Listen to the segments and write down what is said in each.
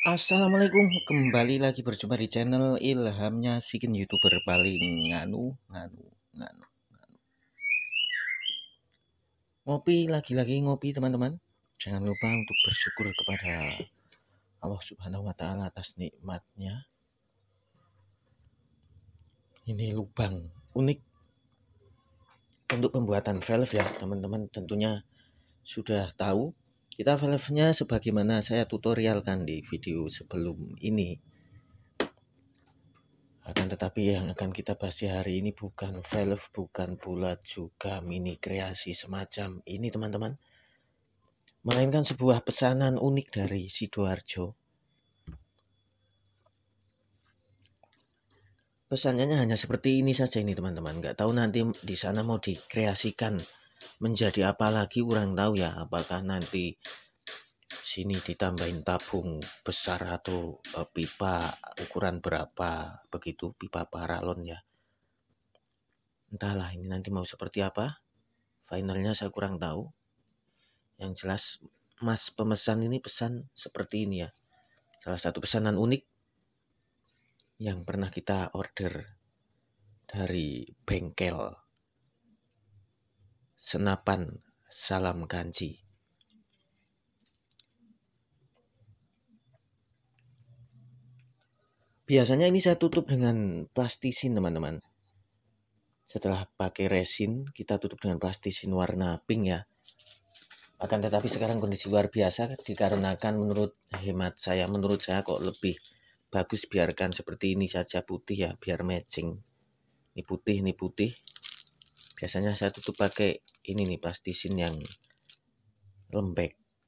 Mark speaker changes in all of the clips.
Speaker 1: Assalamualaikum, kembali lagi berjumpa di channel Ilhamnya Sikin, YouTuber paling nganu. Ngopi, lagi-lagi ngopi teman-teman. Jangan lupa untuk bersyukur kepada Allah Subhanahu wa Ta'ala atas nikmatnya. Ini lubang unik untuk pembuatan valve ya teman-teman, tentunya sudah tahu. Kita valve-nya sebagaimana saya tutorialkan di video sebelum ini. Akan tetapi yang akan kita bahas di hari ini bukan valve, bukan bulat, juga mini kreasi semacam ini teman-teman, melainkan sebuah pesanan unik dari Sidoarjo. Pesanannya hanya seperti ini saja ini teman-teman. Nggak tahu nanti di sana mau dikreasikan menjadi apa lagi, kurang tahu ya. Apakah nanti sini ditambahin tabung besar atau pipa ukuran berapa begitu, pipa paralon ya. Entahlah ini nanti mau seperti apa. Finalnya saya kurang tahu. Yang jelas mas pemesan ini pesan seperti ini ya. Salah satu pesanan unik yang pernah kita order dari bengkel Senapan Salam Kanci. Biasanya ini saya tutup dengan plastisin teman-teman. Setelah pakai resin kita tutup dengan plastisin warna pink ya. Akan tetapi sekarang kondisi luar biasa dikarenakan menurut saya kok lebih bagus biarkan seperti ini saja putih ya, biar matching. Ini putih. Biasanya saya tutup pakai ini nih, plastisin yang lembek.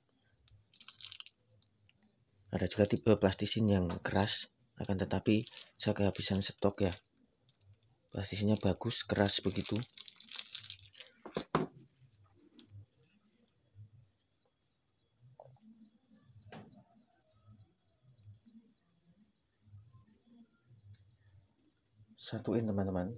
Speaker 1: Ada juga tipe plastisin yang keras, akan tetapi saya kehabisan stok ya. Plastisinnya bagus, keras begitu. Satuin teman-teman.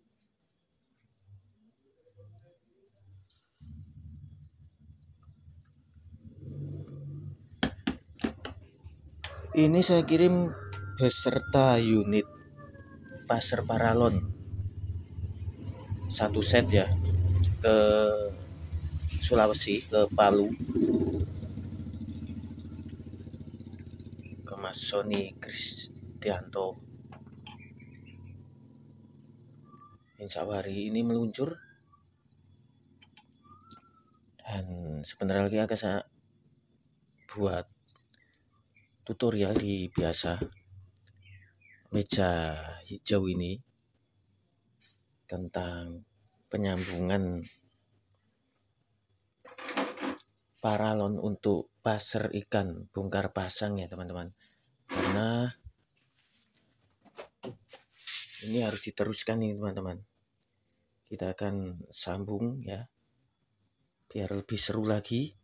Speaker 1: Ini saya kirim beserta unit passer paralon satu set ya ke Sulawesi, ke Palu, ke Mas Sony Kristianto. Insya Allah hari ini meluncur, dan sebentar lagi akan saya buat tutorial di biasa meja hijau ini tentang penyambungan paralon untuk passer ikan bongkar pasang ya teman-teman, karena ini harus diteruskan ini teman-teman. Kita akan sambung ya biar lebih seru lagi.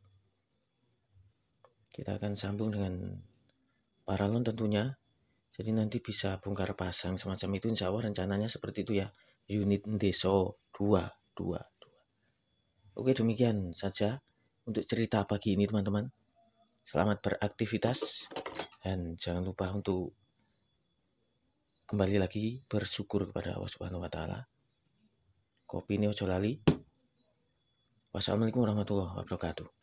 Speaker 1: Kita akan sambung dengan paralon tentunya, jadi nanti bisa bongkar pasang semacam itu. Insya Allah rencananya seperti itu ya, unit Deso 2. Oke, demikian saja untuk cerita pagi ini teman-teman. Selamat beraktivitas dan jangan lupa untuk kembali lagi bersyukur kepada Allah Subhanahu wa Ta'ala. Kopi ini ojo lali. Wassalamualaikum warahmatullahi wabarakatuh.